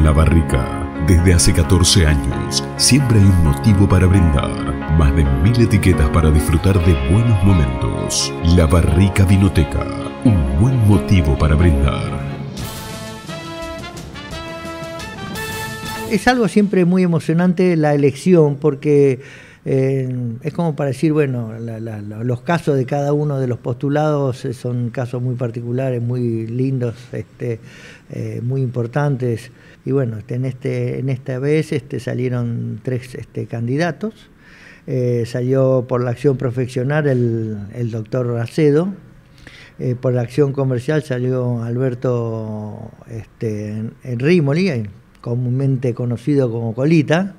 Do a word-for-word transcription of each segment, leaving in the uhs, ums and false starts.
La Barrica, desde hace catorce años, siempre hay un motivo para brindar. Más de mil etiquetas para disfrutar de buenos momentos. La Barrica Vinoteca, un buen motivo para brindar. Es algo siempre muy emocionante la elección, porque eh, es como para decir, bueno, la, la, los casos de cada uno de los postulados son casos muy particulares, muy lindos, este, eh, muy importantes. Y bueno, en, este, en esta vez este, salieron tres este, candidatos. Eh, salió por la acción profesional el, el doctor Racedo. Eh, por la acción comercial salió Alberto este, Rímoli, comúnmente conocido como Colita,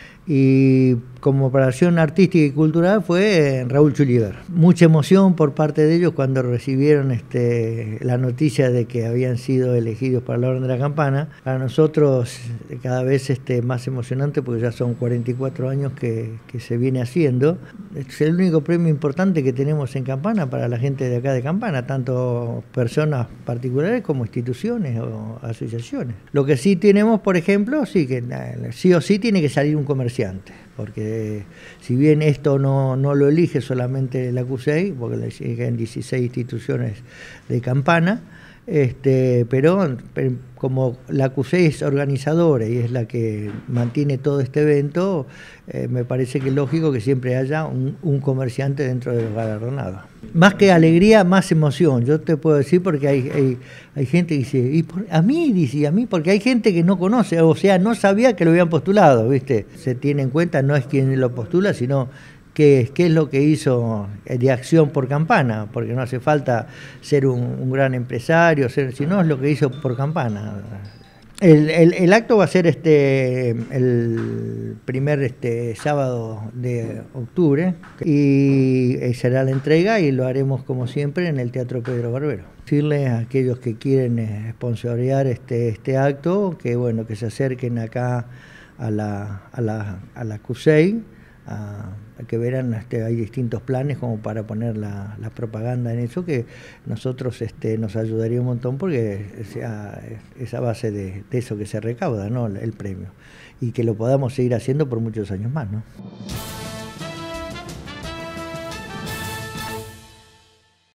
y como operación artística y cultural fue Raúl Chuliver. Mucha emoción por parte de ellos cuando recibieron este, la noticia de que habían sido elegidos para la Orden de la Campana. Para nosotros cada vez este, más emocionante, porque ya son cuarenta y cuatro años que, que se viene haciendo. Es el único premio importante que tenemos en Campana para la gente de acá de Campana, tanto personas particulares como instituciones o asociaciones. Lo que sí tenemos, por ejemplo, sí que sí o sí tiene que salir un comerciante, porque si bien esto no, no lo elige solamente la C U S E I, porque le siguen dieciséis instituciones de Campana, este, pero, pero como la C U S E I es organizadora y es la que mantiene todo este evento, eh, me parece que es lógico que siempre haya un, un comerciante dentro de los galardonados. Más que alegría, más emoción, yo te puedo decir, porque hay, hay, hay gente que dice, y por, a mí, dice, a mí, porque hay gente que no conoce, o sea, no sabía que lo habían postulado, ¿viste? Se tiene en cuenta, no es quien lo postula, sino qué, qué es lo que hizo de acción por Campana, porque no hace falta ser un, un gran empresario, ser, sino es lo que hizo por Campana. El, el, el acto va a ser este el primer este sábado de octubre y será la entrega, y lo haremos como siempre en el Teatro Pedro Barbero. Decirles a aquellos que quieren sponsorear este, este acto que bueno, que se acerquen acá a la, a la, a la C U S E I, a, a que verán, este, hay distintos planes como para poner la, la propaganda en eso, que nosotros este, nos ayudaría un montón, porque sea esa base de, de eso que se recauda, ¿no? El premio, y que lo podamos seguir haciendo por muchos años más, ¿no?